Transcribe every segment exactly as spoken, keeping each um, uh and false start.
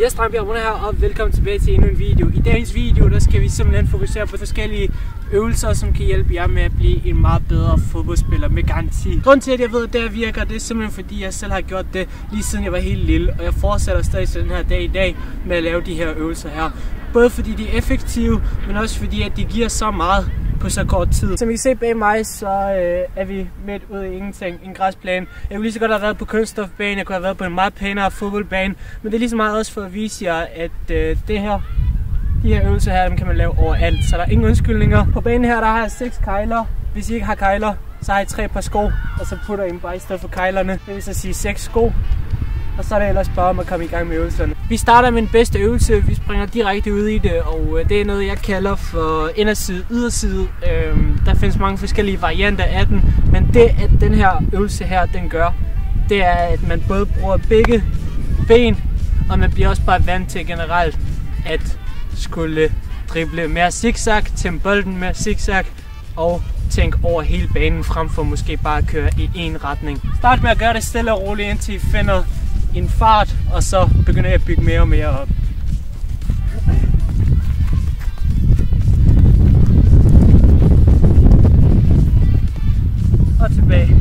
Jeg er Bjørn her, og velkommen tilbage til endnu en video. I dagens video der skal vi simpelthen fokusere på forskellige øvelser, som kan hjælpe jer med at blive en meget bedre fodboldspiller med garanti. Grunden til, at jeg ved, at det virker, det er simpelthen fordi, jeg selv har gjort det lige siden jeg var helt lille. Og jeg fortsætter stadig til den her dag i dag med at lave de her øvelser her. Både fordi de er effektive, men også fordi, at de giver så meget på så kort tid. Som I kan se bag mig, så øh, er vi midt ude i ingenting. En græsplæne. Jeg kunne lige så godt have været på kunststofbane, jeg kunne have været på en meget pænere fodboldbane. Men det er lige så meget også for at vise jer, at øh, det her, de her øvelser her, dem kan man lave overalt. Så der er ingen undskyldninger. På banen her, der har jeg seks kejler. Hvis I ikke har kejler, så har I tre par sko. Og så putter I dem bare i stedet for kejlerne. Det vil så sige seks sko. Og så er det ellers bare om at komme i gang med øvelserne. Vi starter med den bedste øvelse. Vi springer direkte ud i det, og det er noget, jeg kalder for inderside, yderside. Øhm, der findes mange forskellige varianter af den, men det, at den her øvelse her, den gør, det er, at man både bruger begge ben, og man bliver også bare vant til generelt at skulle drible mere zigzag, tæmme bolden mere zigzag, og tænke over hele banen, frem for måske bare at køre i en retning. Start med at gøre det stille og roligt, indtil I finder en fart, og så begynder jeg at bygge mere og mere op. Og tilbage.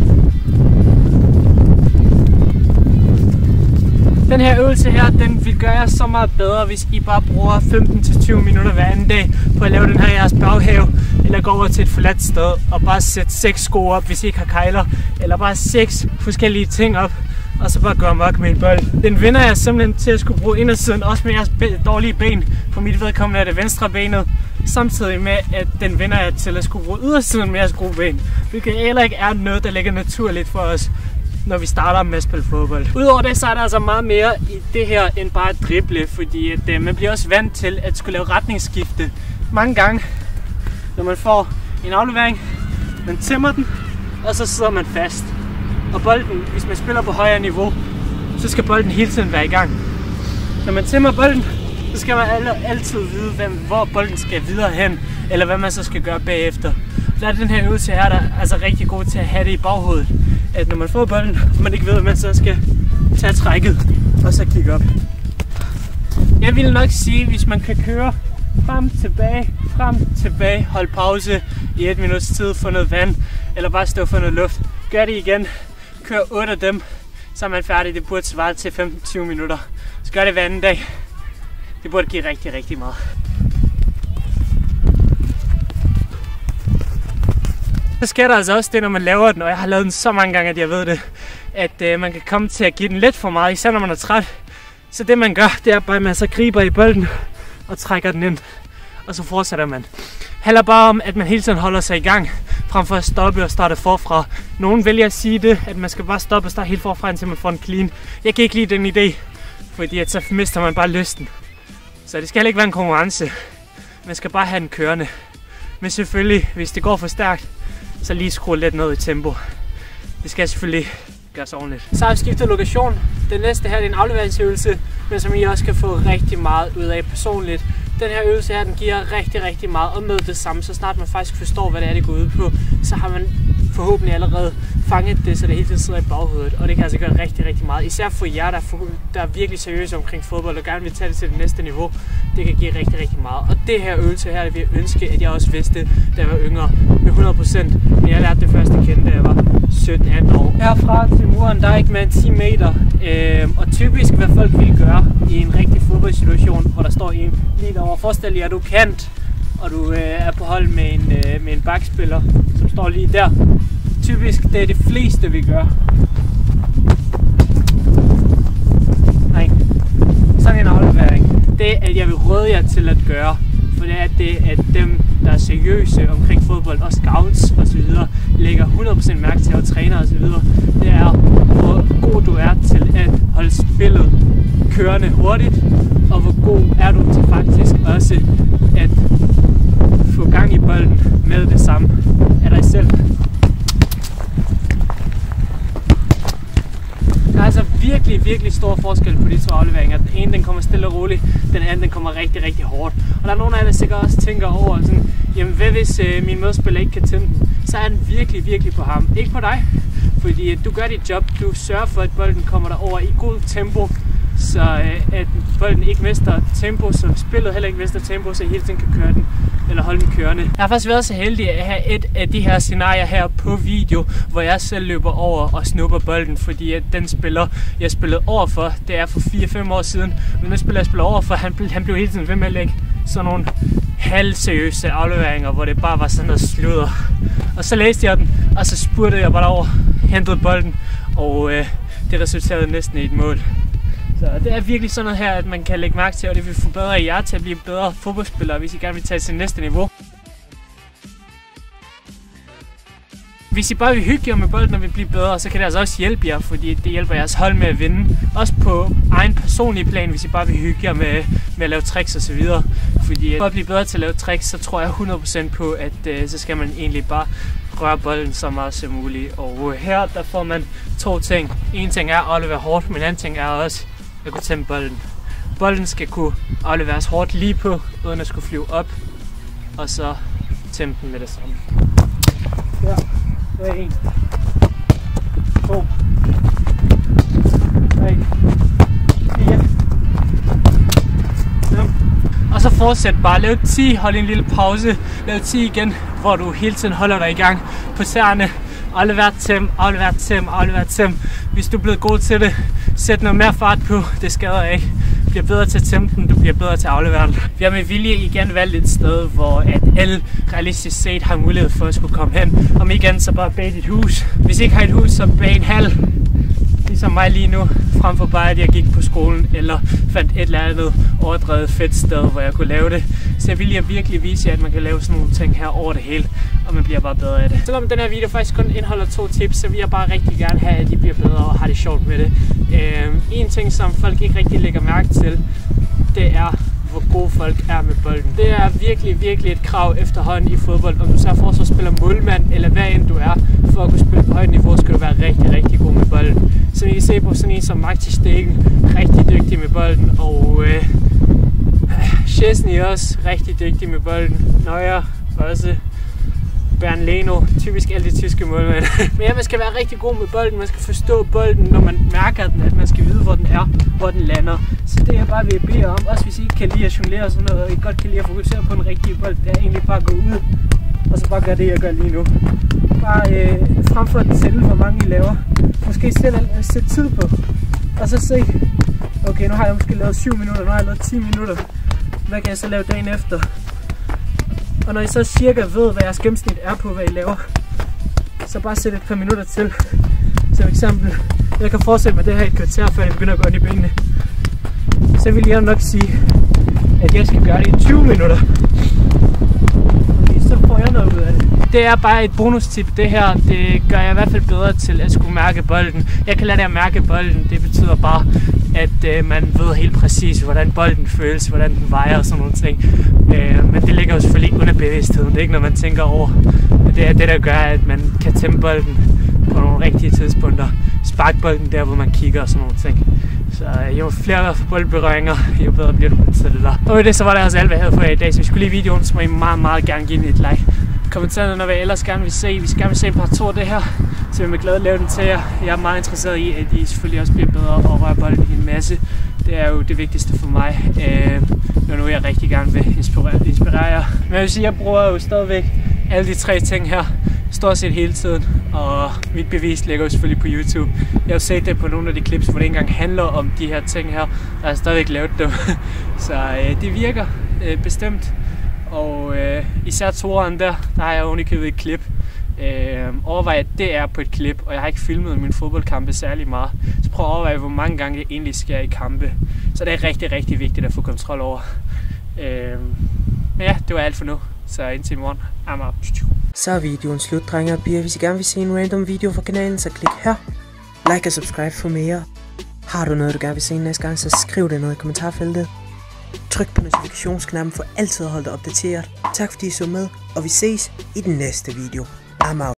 Den her øvelse her, den vil gøre jer så meget bedre, hvis I bare bruger femten til tyve minutter hver anden dag på at lave den her i jeres baghave, eller gå over til et forladt sted og bare sætte seks sko op, hvis I ikke har kejler, eller bare seks forskellige ting op, og så bare gå amok med en bold. Den vinder jeg simpelthen til at skulle bruge indersiden, også med jeres dårlige ben. For mit vedkommende er det venstre benet, samtidig med at den vinder jeg til at skulle bruge ydersiden med jeres gode ben. Hvilket heller ikke er noget, der ligger naturligt for os, når vi starter med at spille fodbold. Udover det, så er der altså meget mere i det her end bare at drible, fordi at, øh, man bliver også vant til at skulle lave retningsskifte. Mange gange, når man får en aflevering, man tæmmer den, og så sidder man fast. Og bolden, hvis man spiller på højere niveau, så skal bolden hele tiden være i gang. Når man tæmmer bolden, så skal man altid vide, hvem, hvor bolden skal videre hen, eller hvad man så skal gøre bagefter. Der er den her øvelse her, der er altså rigtig god til at have det i baghovedet. At når man får bolden, og man ikke ved, at man så skal tage trækket, og så kigge op. Jeg vil nok sige, hvis man kan køre frem, tilbage, frem, tilbage, hold pause i et minuts tid, få noget vand, eller bare stå for noget luft. Gør det igen. Kør otte af dem, så er man færdig. Det burde svare til femten til tyve minutter. Så gør det hver anden dag. Det burde give rigtig, rigtig meget. Så sker der altså også det, når man laver den, og jeg har lavet den så mange gange, at jeg ved det, at øh, man kan komme til at give den lidt for meget, især når man er træt. Så det man gør, det er bare, at man så griber i bolden og trækker den ind, og så fortsætter man. Det handler bare om, at man hele tiden holder sig i gang, frem for at stoppe og starte forfra. Nogen vælger at sige det, at man skal bare stoppe og starte helt forfra, indtil man får en clean. Jeg kan ikke lide den idé, fordi at så mister man bare lysten. Så det skal heller ikke være en konkurrence. Man skal bare have den kørende. Men selvfølgelig, hvis det går for stærkt, så lige skrue lidt ned i tempo. Det skal selvfølgelig gøres ordentligt. Så har vi skiftet lokation. Den næste her er en afleveringsøvelse, men som I også kan få rigtig meget ud af personligt. Den her øvelse her, den giver rigtig, rigtig meget og med det samme. Så snart man faktisk forstår, hvad det er, det går ud på, så har man forhåbentlig allerede fanget det, så det hele tiden sidder i baghovedet. Og det kan altså gøre rigtig, rigtig meget. Især for jer, der er, for, der er virkelig seriøse omkring fodbold og gerne vil tage det til det næste niveau. Det kan give rigtig, rigtig meget. Og det her øvelse her, det vil jeg ønske, at jeg også vidste, da jeg var yngre med hundrede procent. Men jeg lærte det første at kende, da jeg var sytten atten år. Herfra til muren, der er ikke mere end ti meter. Øh, og typisk, hvad folk vil gøre i en rigtig fodboldsituation, hvor der står en lige derovre. Forestil jer, at du er kant, og du øh, er på hold med en, øh, med en bakspiller, som står lige der. Typisk, det er det fleste, vi gør. Nej. Sådan en aflevering, det er, at jeg vil råde jer til at gøre. For det er det, at dem, der er seriøse omkring fodbold, og scouts osv., lægger hundrede procent mærke til, og træner osv., det er, hvor god du er til at holde spillet kørende hurtigt, og hvor god er du til faktisk også at få gang i bolden med det samme af dig selv. Der er altså virkelig, virkelig stor forskel på de to afleveringer. Den ene, den kommer stille og roligt, den anden, den kommer rigtig, rigtig hårdt. Og der er nogle af jer, der sikkert også tænker over sådan, jamen hvad hvis øh, min modspiller ikke kan tænde den? Så er den virkelig, virkelig på ham. Ikke på dig, fordi du gør dit job, du sørger for, at bolden kommer derover i god tempo, så øh, at bolden ikke mister tempo, så spillet heller ikke mister tempo, så I hele tiden kan køre den, eller holde den kørende. Jeg har faktisk været så heldig at have et af de her scenarier her på video, hvor jeg selv løber over og snupper bolden, fordi at den spiller, jeg spillede overfor, det er for fire fem år siden, men den spiller jeg spiller overfor, han, han blev hele tiden ved med at lægge sådan nogle halvseriøse afleveringer, hvor det bare var sådan noget sludder. Og så læste jeg den, og så spurtede jeg bare over, hentede bolden, og øh, det resulterede næsten i et mål. Så det er virkelig sådan noget her, at man kan lægge mærke til, og det vil forbedre jer til at blive bedre fodboldspillere, hvis I gerne vil tage til næste niveau. Hvis I bare vil hygge jer med bolden og vil blive bedre, så kan det altså også hjælpe jer, fordi det hjælper jeres hold med at vinde. Også på egen personlige plan, hvis I bare vil hygge jer med, med at lave tricks og så videre. Fordi for at blive bedre til at lave tricks, så tror jeg hundrede procent på, at øh, så skal man egentlig bare røre bolden så meget som muligt. Og øh, her der får man to ting. En ting er at aflevere hårdt, men en anden ting er også at kunne tæmme bolden. Bolden skal kunne afleveres hårdt lige på, uden at skulle flyve op, og så tæmme den med det samme. Ja. Det er en, to, tre, fire, fem. Og så fortsæt bare. Lav ti, hold en lille pause. Lav ti igen, hvor du hele tiden holder dig i gang på tæerne. Aflever tem, aflever tem, aflever tem. Hvis du er blevet god til det, sæt noget mere fart på. Det skader ikke. Du bliver bedre til at tæmme den, du bliver bedre til at aflevere den. Vi har med vilje igen valgt et sted, hvor at alle realistisk set har mulighed for at skulle komme hen. Om ikke andet, så bare bag dit hus. Hvis I ikke har et hus, så bag en hal. Ligesom mig lige nu, frem for bare at jeg gik på skolen, eller fandt et eller andet overdrevet fedt sted, hvor jeg kunne lave det. Så jeg vil lige virkelig vise jer, at man kan lave sådan nogle ting her over det hele, og man bliver bare bedre af det. Selvom den her video faktisk kun indeholder to tips, så vil jeg bare rigtig gerne have, at I bliver bedre og har det sjovt med det. Øhm, en ting, som folk ikke rigtig lægger mærke til, det er, hvor gode folk er med bolden. Det er virkelig, virkelig et krav efterhånden i fodbold, om du så er forsvarsspiller, målmand, eller hvad end du er. For at kunne spille på højt niveau, skal du være rigtig, rigtig god med bolden. Så I kan se på sådan en som Mark ter Stegen, rigtig dygtig med bolden, og øh, Szczesny også rigtig dygtig med bolden. Neuer også. Bernd Leno, typisk alle de tyske målmænd. Men ja, man skal være rigtig god med bolden, man skal forstå bolden, når man mærker den, at man skal vide, hvor den er, hvor den lander. Så det jeg bare vil bede om, også hvis I ikke kan lide at jonglere og sådan noget, og I godt kan lide at fokusere på den rigtige bold, det er egentlig bare at gå ud, og så bare gøre det, jeg gør lige nu. Bare øh, frem for at tælle, hvor mange I laver. Måske selv sætte tid på, og så se, okay, nu har jeg måske lavet syv minutter, nu har jeg lavet ti minutter. Hvad kan jeg så lave dagen efter? Og når I så cirka ved, hvad jeres gennemsnit er på, hvad I laver, så bare sæt et par minutter til. Så for eksempel, jeg kan fortsætte med det her i et kvarter, før jeg begynder at gå ind i benene. Så vil jeg nok sige, at jeg skal gøre det i tyve minutter. Fordi så får jeg noget ud af det. Det er bare et bonustip, det her. Det gør jeg i hvert fald bedre til at skulle mærke bolden. Jeg kan lade det at mærke bolden. Det betyder bare, at øh, man ved helt præcis, hvordan bolden føles, hvordan den vejer og sådan nogle ting. Øh, men det ligger jo selvfølgelig under bevidstheden. Det er ikke noget, man tænker over. Det er det, der gør, at man kan tæmme bolden på nogle rigtige tidspunkter. Spark bolden der, hvor man kigger og sådan nogle ting. Så øh, jo flere boldberøringer, jo bedre bliver du til det der. Og med det, så var det altså alt, hvad jeg havde for jer i dag. Så hvis I skulle lide videoen, så må I meget, meget gerne give den et like. Kommentarerne, når vi ellers gerne vil se. Vi skal gerne vil se en par to af det her, så jeg vil glæde at lave den til jer. Jeg er meget interesseret i, at I selvfølgelig også bliver bedre og røre bolden en masse. Det er jo det vigtigste for mig, øh, når nu jeg rigtig gerne vil inspirere, inspirere jer. Men jeg vil sige, at jeg bruger jo stadigvæk alle de tre ting her, stort set hele tiden. Og mit bevis ligger jo selvfølgelig på YouTube. Jeg har set det på nogle af de clips, hvor det ikke engang handler om de her ting her. Jeg har stadigvæk lavet dem. Så øh, det virker øh, bestemt. Og øh, især toeren der, der har jeg ovenikøbet et klip. Øh, overvej, at det er på et klip, og jeg har ikke filmet mine fodboldkampe særlig meget. Så prøv at overveje, hvor mange gange det egentlig sker i kampe. Så det er rigtig, rigtig vigtigt at få kontrol over. Øh, men ja, det var alt for nu. Så indtil i morgen. I'm out. Så er videoen slut, drenge og piger. Hvis I gerne vil se en random video fra kanalen, så klik her. Like og subscribe for mere. Har du noget, du gerne vil se næste gang, så skriv det ned i kommentarfeltet. Tryk på notifikationsknappen for altid at holde dig opdateret. Tak fordi I så med, og vi ses i den næste video. I'm out.